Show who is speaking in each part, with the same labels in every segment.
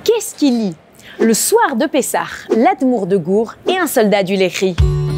Speaker 1: Qu'est-ce qui lie le soir de Pessah, l'Admour de Gour et un soldat du Léchi?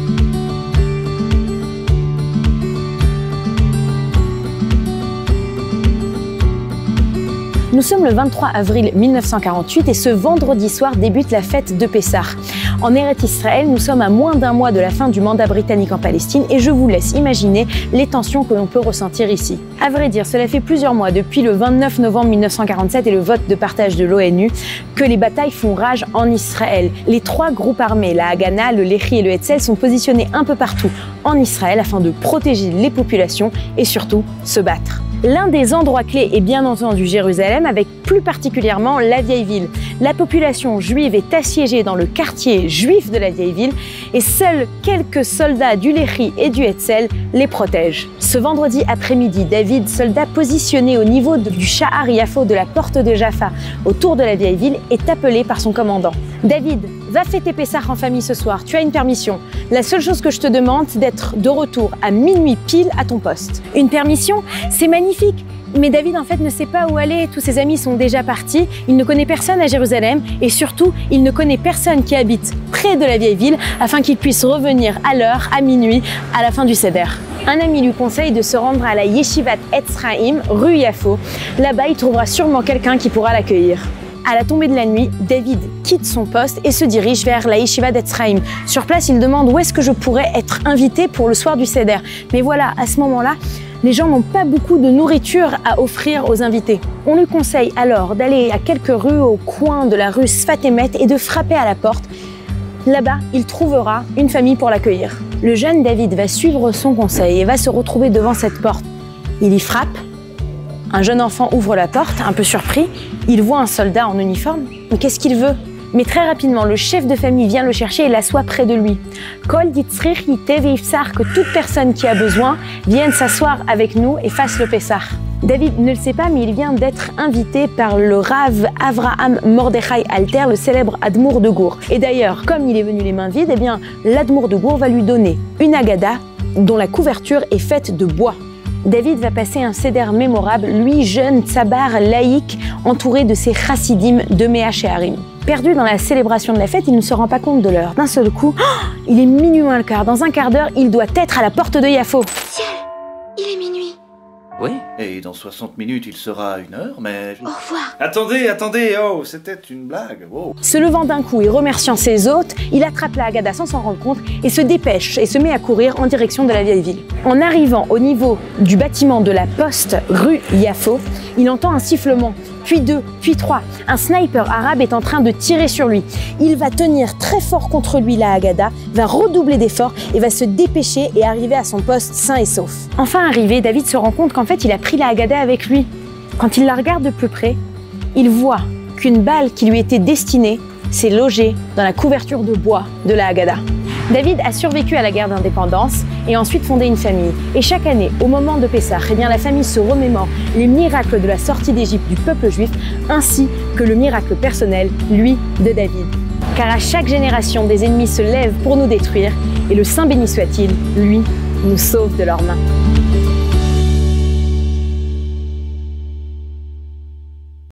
Speaker 1: Nous sommes le 23 avril 1948 et ce vendredi soir débute la fête de Pessah. En Eretz Israël, nous sommes à moins d'un mois de la fin du mandat britannique en Palestine et je vous laisse imaginer les tensions que l'on peut ressentir ici. À vrai dire, cela fait plusieurs mois, depuis le 29 novembre 1947 et le vote de partage de l'ONU, que les batailles font rage en Israël. Les trois groupes armés, la Haganah, le Léchi et le Hetzel, sont positionnés un peu partout en Israël afin de protéger les populations et surtout se battre. L'un des endroits clés est bien entendu Jérusalem, avec plus particulièrement la vieille ville. La population juive est assiégée dans le quartier juif de la vieille ville et seuls quelques soldats du Léchi et du Hetzel les protègent. Ce vendredi après-midi, David, soldat positionné au niveau du Sha'ar Yafo de la porte de Jaffa autour de la vieille ville, est appelé par son commandant. David, va fêter Pessah en famille ce soir, tu as une permission. La seule chose que je te demande, c'est d'être de retour à minuit pile à ton poste. Une permission? C'est magnifique! Mais David, en fait, ne sait pas où aller. Tous ses amis sont déjà partis. Il ne connaît personne à Jérusalem et surtout, il ne connaît personne qui habite près de la vieille ville afin qu'il puisse revenir à l'heure, à minuit, à la fin du Seder. Un ami lui conseille de se rendre à la Yeshivat Etz Chaim, rue Yafo. Là-bas, il trouvera sûrement quelqu'un qui pourra l'accueillir. À la tombée de la nuit, David quitte son poste et se dirige vers la Yeshiva d'Etz Chaim. Sur place, il demande où est-ce que je pourrais être invité pour le soir du Seder. Mais voilà, à ce moment-là, les gens n'ont pas beaucoup de nourriture à offrir aux invités. On lui conseille alors d'aller à quelques rues au coin de la rue Sfat Emet et de frapper à la porte. Là-bas, il trouvera une famille pour l'accueillir. Le jeune David va suivre son conseil et va se retrouver devant cette porte. Il y frappe. Un jeune enfant ouvre la porte, un peu surpris. Il voit un soldat en uniforme. Mais qu'est-ce qu'il veut? Mais très rapidement, le chef de famille vient le chercher et l'assoit près de lui. Kol ditzrich yitev yifsar, que toute personne qui a besoin vienne s'asseoir avec nous et fasse le Pessah. David ne le sait pas, mais il vient d'être invité par le Rav Avraham Mordechai Alter, le célèbre Admour de Gour. Et d'ailleurs, comme il est venu les mains vides, eh bien, l'Admour de Gour va lui donner une Haggadah dont la couverture est faite de bois. David va passer un Seder mémorable, lui jeune tsabar laïque, entouré de ses chassidim de Mea Shearim. Perdu dans la célébration de la fête, il ne se rend pas compte de l'heure. D'un seul coup, il est minuit moins le quart. Dans un quart d'heure, il doit être à la porte de Yafo.
Speaker 2: Ciel, il est minuit.
Speaker 3: Oui, et dans 60 minutes, il sera 1h, mais...
Speaker 2: Au revoir.
Speaker 3: Attendez, oh, c'était une blague, oh.
Speaker 1: Se levant d'un coup et remerciant ses hôtes, il attrape la Haggadah sans s'en rendre compte et se dépêche et se met à courir en direction de la vieille ville. En arrivant au niveau du bâtiment de la poste rue Yafo, il entend un sifflement, puis 2, puis 3. Un sniper arabe est en train de tirer sur lui. Il va tenir très fort contre lui la Haggadah, va redoubler d'efforts et va se dépêcher et arriver à son poste sain et sauf. Enfin arrivé, David se rend compte qu'en fait il a pris la Haggadah avec lui. Quand il la regarde de plus près, il voit qu'une balle qui lui était destinée s'est logée dans la couverture de bois de la Haggadah. David a survécu à la guerre d'indépendance et ensuite fondé une famille. Et chaque année, au moment de Pessah, eh bien, la famille se remémore les miracles de la sortie d'Égypte du peuple juif, ainsi que le miracle personnel, lui, de David. Car à chaque génération, des ennemis se lèvent pour nous détruire, et le Saint béni soit-il, lui, nous sauve de leurs mains.